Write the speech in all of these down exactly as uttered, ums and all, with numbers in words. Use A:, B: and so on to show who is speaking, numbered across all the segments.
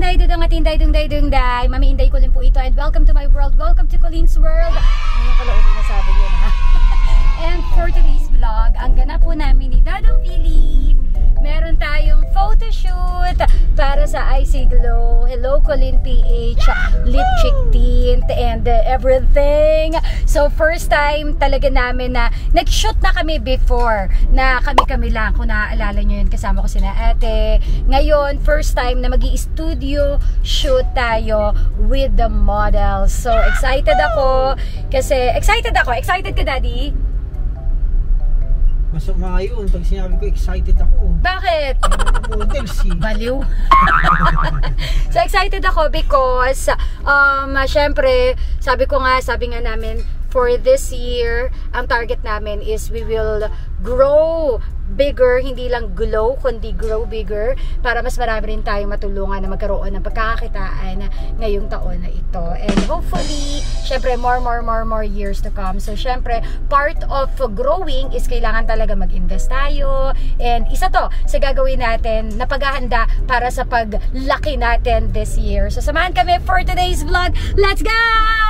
A: Day dudong at Inday dung day dung day. Mami Inday Colleen po ito, and welcome to my world. Welcome to Colleen's World. Ngayon pala ulit nasabi yun, ha? And for today's vlog, ang ganap po namin ni Dadong Philip, meron tayong photoshoot para sa I C Glow. Hello Colleen P H, lip cheek tint and uh, everything. So first time talaga namin na nag-shoot na kami before, na kami-kami lang, kung naaalala nyo yun, kasama ko sina ate. Ngayon, first time na magi-studio shoot tayo with the models. So excited ako kasi, excited ako. Excited ka, Daddy?
B: Masama yun pag sinabi ko excited ako.
A: Bakit?
B: Models eh.
A: Baliw. So excited ako because um, syempre, sabi ko nga, sabi nga namin, for this year, ang target namin is we will grow bigger, hindi lang glow, kundi grow bigger, para mas marami rin tayong matulungan na magkaroon ng pagkakakitaan ngayong taon na ito. And hopefully, syempre, more, more, more, more years to come. So, syempre, part of growing is kailangan talaga mag-invest tayo. And isa to sa gagawin natin na paghahanda para sa paglaki natin this year. So, samahan kami for today's vlog. Let's go!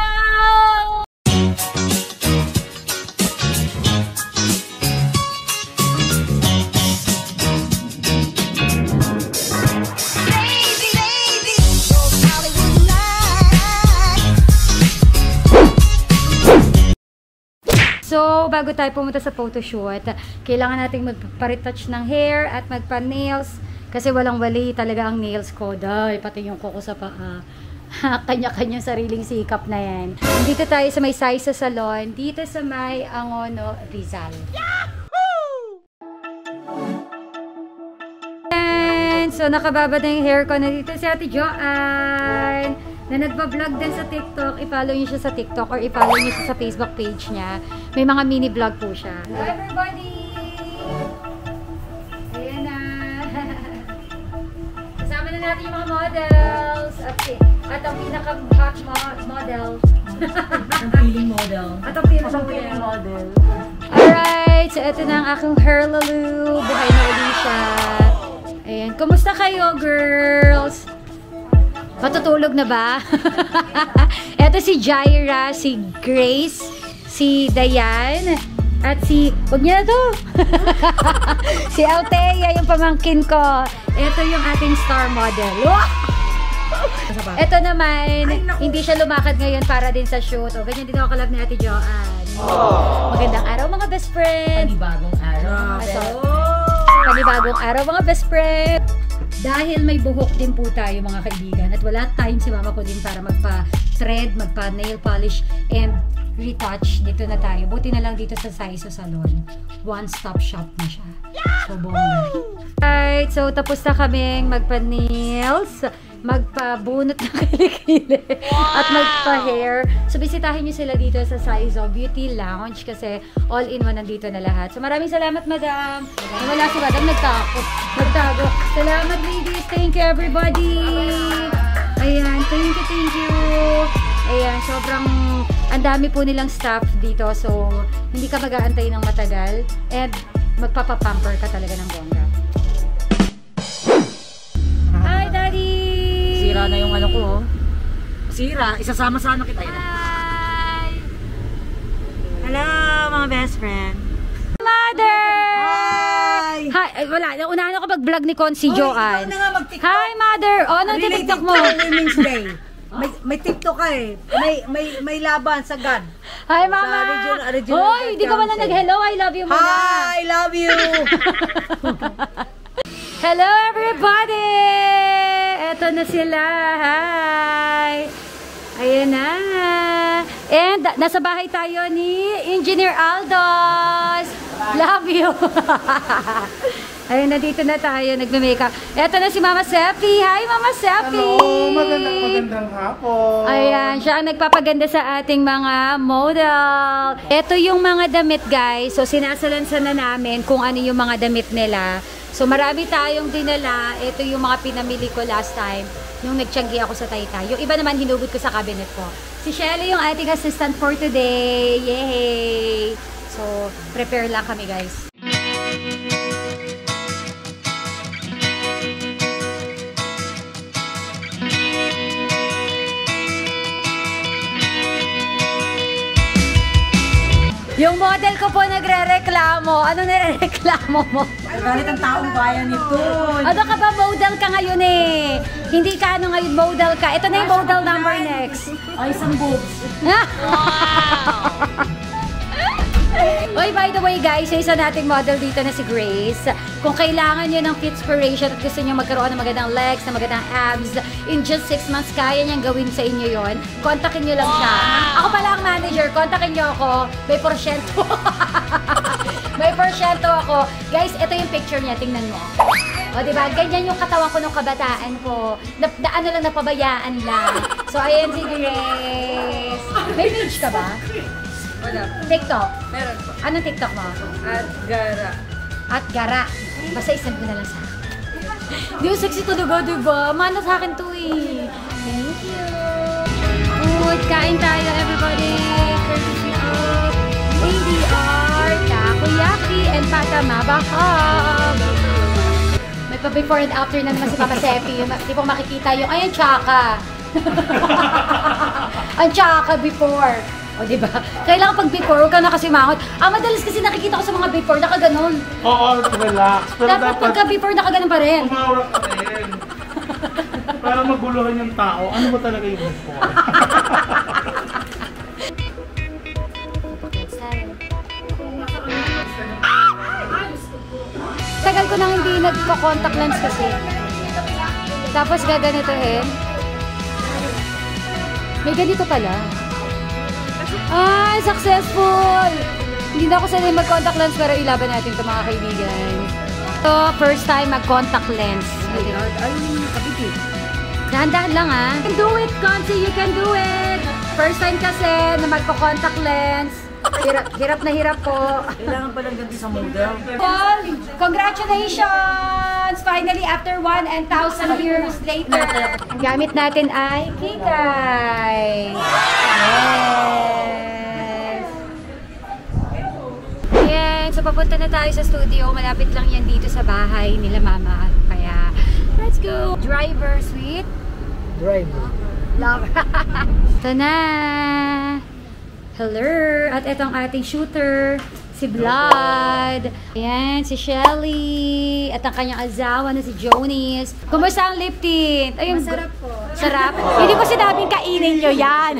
A: So, bago tayo pumunta sa photoshoot, kailangan nating magpa-retouch ng hair at magpa-nails kasi walang-wali talaga ang nails ko. Dahil pati yung kuko sa paa. Kanya-kanyang sariling sikap na yan. Dito tayo sa may Saisa Salon, dito sa may Angono, Rizal. Yahoo! And so, nakababa na yung hair ko. Nandito si Ate Joanne, na nagpa-vlog din sa TikTok. I-follow niyo siya sa TikTok or i-follow niyo siya sa Facebook page niya. May mga mini vlog po siya. Hello everybody! Ayan na! Kasama na natin yung mga models. Okay. At ang pinaka-hot model.
C: Ang feeling model.
A: At ang pinaka-feeling model. Alright! So, ito na ang aking hair lalu. Buhay na ulit siya. Ayan. Kumusta kayo, girls? Matutulog na ba? Ito si Jaira, si Grace, si Dayan, at si, huwag niya na to, si Althea, yung pamangkin ko. Ito yung ating star model. Ito naman, hindi siya lumakad ngayon para din sa shoot. O, ganyan din ako kalab ni Ate Joanne. Magandang araw mga best friend.
C: Panibagong araw.
A: So, panibagong araw mga best friend. Dahil may buhok din po tayo mga kaibigan at wala time si mama ko din para magpa-thread, magpa-nail polish and retouch, dito na tayo. Buti na lang dito sa Saisa Salon. One-stop shop na siya. So, bongga. Alright, so tapos na kaming magpa-nails, magpa-bunot ng kilikili, at magpa-hair. So, bisitahin nyo sila dito sa Saizo Beauty Lounge kasi all-in-one nandito na lahat. So, maraming salamat, madam. Wala si madam, nagtakot. Nagtago. Salamat, ladies. Thank you, everybody. Ayan, thank you, thank you. Ayan, sobrang ang dami po nilang staff dito. So, hindi ka mag-aantay ng matagal. And, magpapapamper ka talaga ng bongga. Hi, Daddy!
C: Sira na yung ano ko. Sira, isasama sana kita.
A: Hi!
C: Hello mga best friend.
A: Mother!
C: Hi!
A: Hi! Ay, wala. Unahan ako mag-vlog ni Consi Joanne.
C: Ikaw na nga mag-TikTok.
A: Hi, Mother! O, anong TikTok mo?
C: Women's Day. May, may TikTok ka eh. May, may, may laban sa God.
A: Hi, Mama!
C: Sa region, regional
A: Hoy, di ka man na nag-hello. I love you muna.
C: Hi! I love you!
A: Hello, everybody! Eto na sila. Hi! Ayan na. And nasa bahay tayo ni Engineer Aldos. Love you. Ayun, nandito na tayo, nagme-makeup. Eto na si Mama Sepi. Hi, Mama Sepi!
B: Hello! Magandang magandang hapon!
A: Ayan, siya ang nagpapaganda sa ating mga model. Ito yung mga damit, guys. So, sinasalansan na namin kung ano yung mga damit nila. So, marami tayong dinala. Ito yung mga pinamili ko last time nung nagtiyanggi ako sa Taytay. Yung iba naman, hinugod ko sa cabinet ko. Si Shelly yung ating assistant for today. Yay! So, prepare lang kami, guys. Yung model ko po nagre-reklamo. Ano nire-reklamo mo?
C: Galit ang taong bayan nito.
A: Ano ka ba? Model ka ngayon eh. Hindi ka ano ngayon, model ka. Ito na yung model number next.
C: Ay, isang boobs.
A: Oy, by the way guys, yung isa nating model dito na si Grace. Kung kailangan nyo ng Fitspiration at gusto nyo magkaroon ng magandang legs, ng magandang abs, in just six months, kaya niyang gawin sa inyo yon. Kontakin nyo lang siya. Ako pala ang manager, kontakin nyo ako. May porsyento. May porsyento ako. Guys, ito yung picture niya, tingnan mo. O, diba? Ganyan yung katawan ko nung kabataan ko. Na, na ano lang, napabayaan lang. So, ayan si Grace. May page ka ba?
C: Wala.
A: TikTok?
C: Meron po.
A: Anong TikTok mo?
C: At gara.
A: At Gara. Basta isend mo na lang sa akin. Di, sexy talaga, diba? Mana sa akin to eh. Thank you. Food, kain tayo, everybody. Courtesy of A D R, Takoyaki, and Patama Bahag. May pa before and after na naman si Papa Sepi. Di po makikita yung, ay, ang tsaka. Ang tsaka before. O, diba? Kailangan pag before, huwag ka na kasi mangot. Ah, madalas kasi nakikita ko sa mga before, nakaganon.
B: Oo, relax. Pero
A: Dapat
B: dapat,
A: pagka before, nakaganon pa rin.
B: umawak ka rin. Para maguluhan yung tao, ano ba talaga yung before?
A: Tagal ko nang hindi nagko-contact lens kasi. Tapos gaganitohin. May ganito pala. Ay, successful! Hindi na ako sanay mag-contact lens pero ilaban natin ito mga kaibigan. Ito, first time mag-contact lens.
C: Ay, kapitid.
A: Dahan-dahan lang ah. You can do it, Consi! You can do it! First time kasi na magko-contact lens. Hirap, hirap na hirap po.
C: Kailangan palang ganti sa model.
A: Paul, congratulations! Finally, after one and thousand years later, ang gamit natin ay Kikay. Yes! Ayan, so papunta na tayo sa studio. Malapit lang yan dito sa bahay nila mama. Kaya, let's go! Driver, sweet.
C: Driver.
A: Lover. Ito na! Hello! At itong ating shooter, si Blood. Ayan, si Shelly. At ang kanyang asawa na si Jonis. Kumusta ang lip tint? Ayun, masarap po. Sarap? Hindi ko sinabing kainin nyo yan.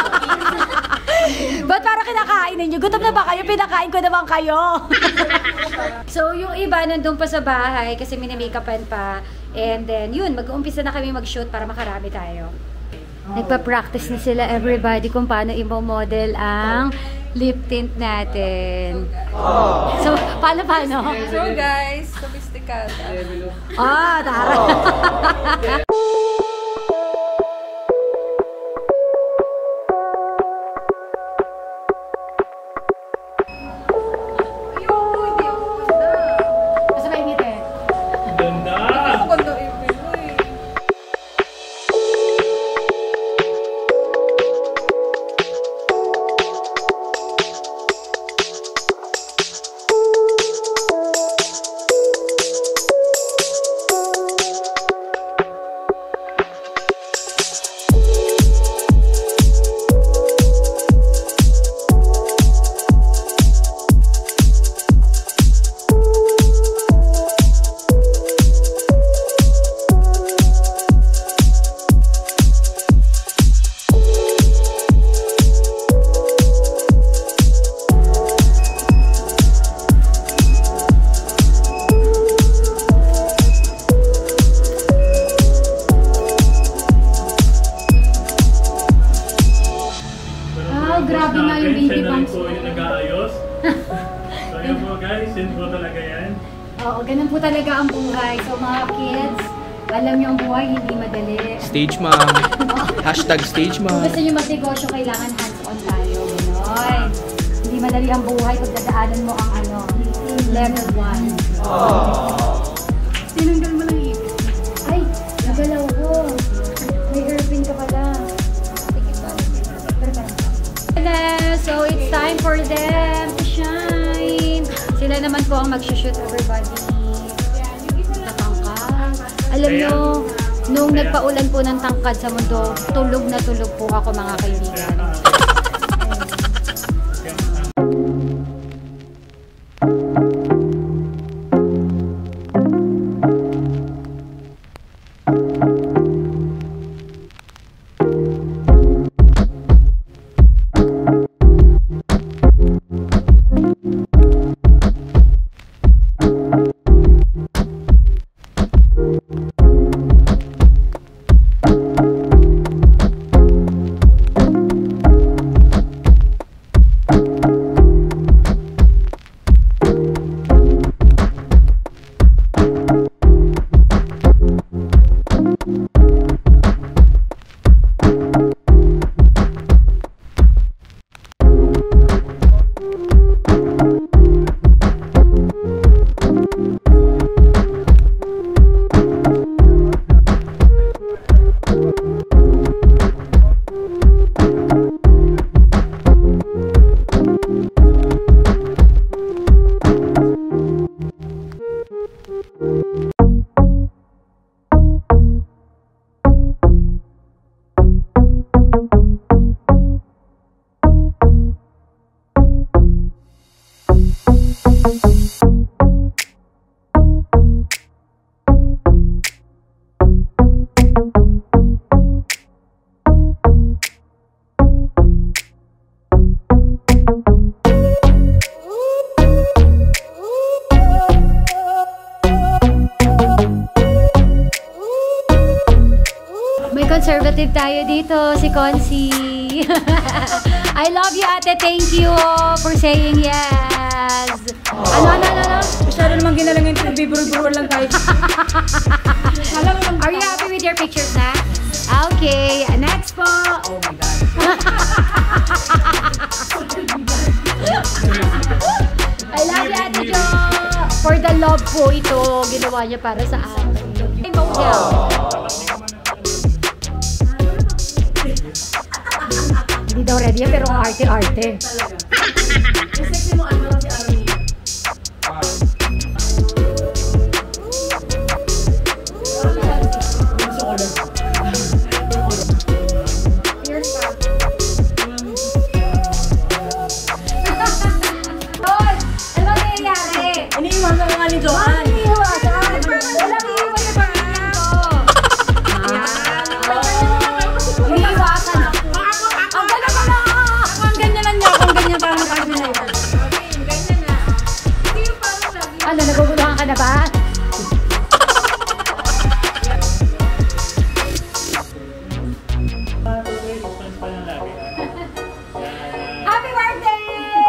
A: Ba't parang kinakainin nyo? Gutom na ba kayo? Pinakain ko naman kayo. So, yung iba nandun pa sa bahay kasi mini-makeupan pa. And then, yun, mag-uumpisa na kami mag-shoot para makarami tayo. Nagpa-practice na sila everybody kung paano i-model ang lip tint natin. So, paano, paano?
D: So guys, sophisticada.
A: Ah, tara. Basta mainit eh.
B: Ganda!
D: Ako ganda ipin mo eh.
A: Grabe nga yung baby bumps.
B: Siya na rin po yung nag-aayos. So yun po guys, yun po talaga yan.
A: Oo, ganun po talaga ang buhay. So mga kids, alam niyo ang buhay hindi madali.
E: Stage mom. Hashtag stage
A: Kung
E: mom.
A: gusto niyo magnegosyo, kailangan hands-on tayo. Ganon. Hindi madali ang buhay pag dadaanan mo ang ano, level one. Tinanggal mo lang ipin. Ay, nagalaw ko. May hairpin ka pala. So it's time for them to shine. Sila naman po ang mag-shoot everybody. Natangkad. Alam nyo, nung nagpaulan po ng tangkad sa mundo, tulog na tulog po ako mga kaibigan. conservative tayo dito, si Consi. I love you, ate. Thank you for saying yes. Ano, ano, ano, ano?
C: Masyado naman ginalang yung biburo-buro lang tayo.
A: Are you happy with your pictures na? Okay, next po.
C: Oh my God.
A: I love you, Ate Jo. For the love po ito, ginawa niya para sa akin. Hey, Mokel. Hindi daw ready yan, pero arte-arte.
C: Yung sexy mo, ano lang si Army? Iniiwan ka nga ni Joanne.
A: Walang iiwan na ba? Iniiwasan. Ang ganda ka na!
C: Ang ganyan lang niya. Ang ganyan parang nakasya na yun.
A: Ano, naguguluhan ka na ba? Happy birthday!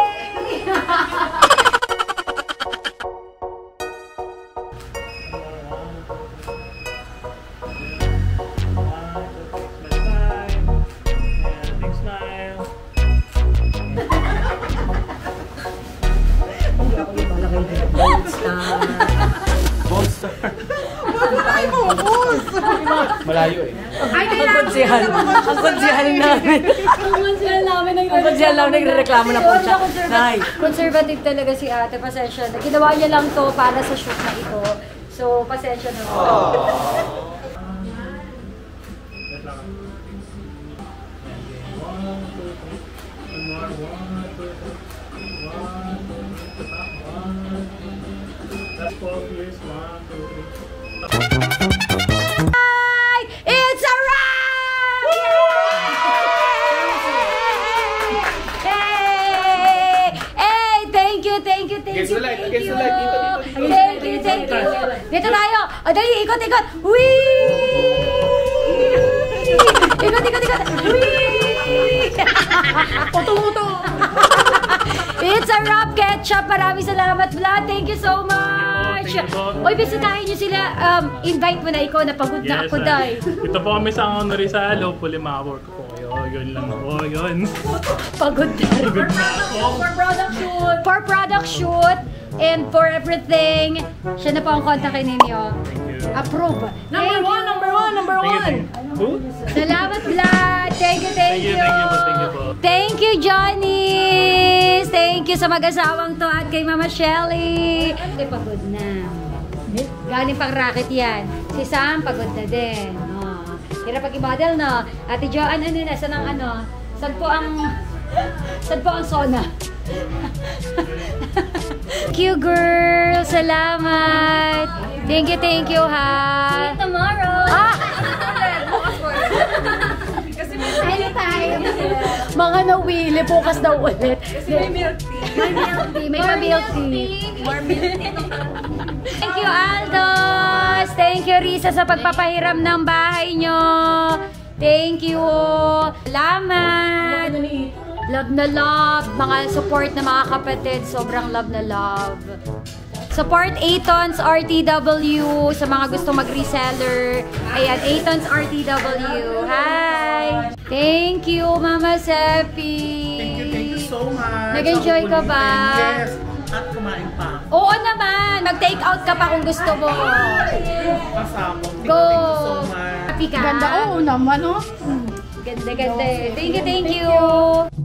E: Malayo eh.
A: Ay,
C: Ang konsyal. Ang konsyal namin.
A: Ang konsyal namin
C: Ang konsyal namin nagre-reklamo na po siya. Nay.
A: Conservative talaga si ate, pasensya na. Ginawa niya lang to para sa shoot na ito. So, pasensya na. It's a wrap! Hey! Hey! Thank you, thank you, thank
E: Against
A: you,
E: the light,
A: thank
E: against
A: you.
E: the light. Dito, dito, dito.
A: Thank you, thank you. Dito tayo. O, dali, ikot, ikot. Whee! Ikot, ikot, ikot. Whee!
C: Puto-puto.
A: It's a wrap, Ketchup. Maraming salamat, Vlad. Thank you so much.
B: Thank you po.
A: Oy, bisitahin niyo sila. Um, invite mo na ikaw. Napagod na ako,
B: ah.
A: day.
B: Ito po kami sa Honor Rizal. Hopefully makawork ko po kayo. Yun lang po, yun.
A: Pagod na.
B: Pagod na ako.
A: For product shoot. For product shoot. And for everything. Siya na po ang kontakin ninyo.
B: Thank you.
A: Approve.
C: Number
A: Thank
C: one,
A: you.
C: number one, number
B: Thank you,
C: one.
B: thank you. Who?
A: Salamat, Vlad. Thank you, thank
B: Thank you,
A: you.
B: thank you po, thank you po.
A: Thank you, Johnny. Thank you sa mag-asawang to at kay Mama Shelly. Ay, pagod na. Galing pang racket yan. Si Sam, pagod na din. Oh. Hirap pag-i-model, no? Ate Joanne, ano na? Saan ang ano? Saan po ang... Saan po ang sauna? Thank you, girl. Salamat. Thank you, thank you, ha.
D: See you tomorrow.
A: Ah!
D: Kasi may
A: Anytime. Mga nawili, bukas daw ulit.
D: may milk tea.
A: May milk tea. May milk tea.
D: More milk tea.
A: Thank you, Aldos! Thank you, Risa, sa pagpapahiram ng bahay nyo. Thank you. Salamat. Love na love. Mga support na mga kapatid. Sobrang love na love. Support Aton's R T W sa mga gusto mag-reseller. Ayan, Aton's R T W. Hi! Thank you, Mama Seppi.
B: Thank you, thank you so much.
A: Nag-enjoy ka ba?
B: Yes. At kumain pa.
A: Oo naman! Mag-take out ka pa kung gusto mo.
B: Kasama. Thank you,
A: Go!
B: thank you so much.
A: Happy ka?
C: Ganda, oo naman, oh.
A: Ganda, ganda. Thank you, thank you.